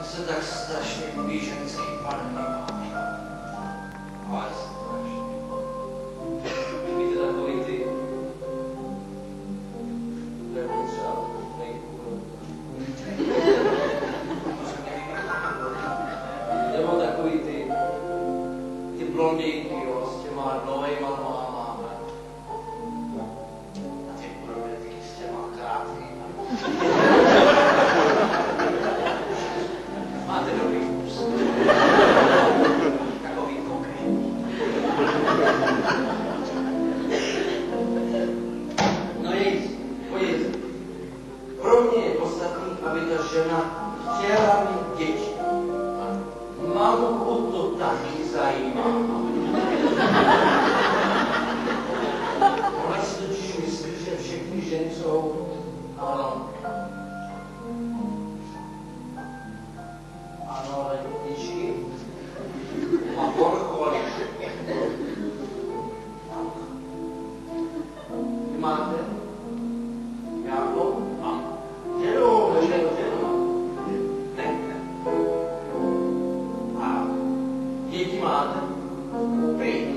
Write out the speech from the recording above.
se tak strašně líbí ženský panny. Ale strašně. Víte takový ty... Nebo třeba nejkůl. Nebo takový ty blondýnky, jo, s těma dlouhejma nohama. A ty brunetky s těma krátkýma. Máte dobrý kus. Takový konkrétní. No pojď. Pro mě je podstatný, aby ta žena chtěla mít děti. Mamku to taky zajímá. Ona si totiž myslí, že všechny ženy jsou, ano, ledničky a porcholy. Vy máte? Nějakou? Mám. Ženu. Ne. A děti máte? Prý.